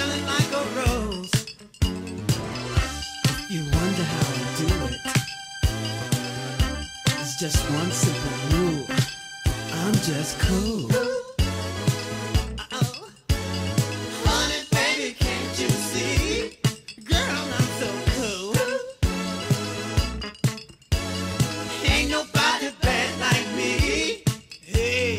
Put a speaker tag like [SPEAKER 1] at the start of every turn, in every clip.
[SPEAKER 1] smelling like a rose. You wonder how I do it. It's just one simple rule. I'm just cool. Honey, baby, can't you see? Girl, I'm so cool. Ain't nobody bad like me. Hey.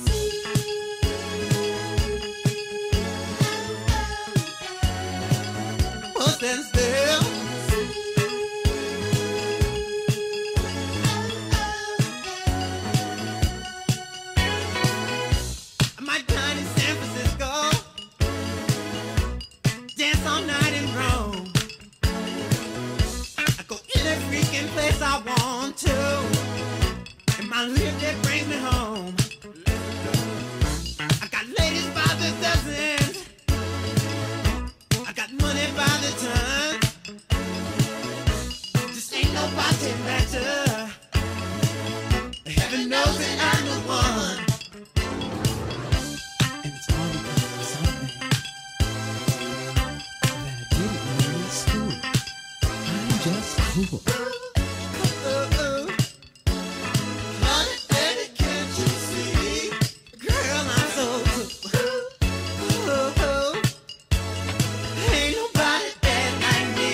[SPEAKER 1] What's that still? I might dine in San Francisco, dance all night in Rome. I go any freaking place I want to, and my live that brings me home. I got ladies by the dozens, I got money by the ton. Just ain't nobody better. Heaven knows that I'm the one. And it's all because of something that I didn't learn in school. I'm just cool. Honey, baby, can't you see? Girl, I'm so cool. Ain't nobody bad like me.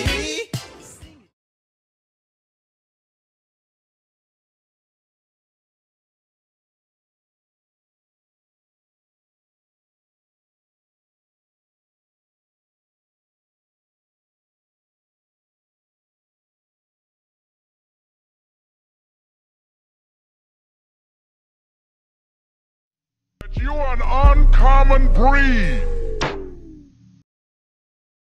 [SPEAKER 2] You're an uncommon breed.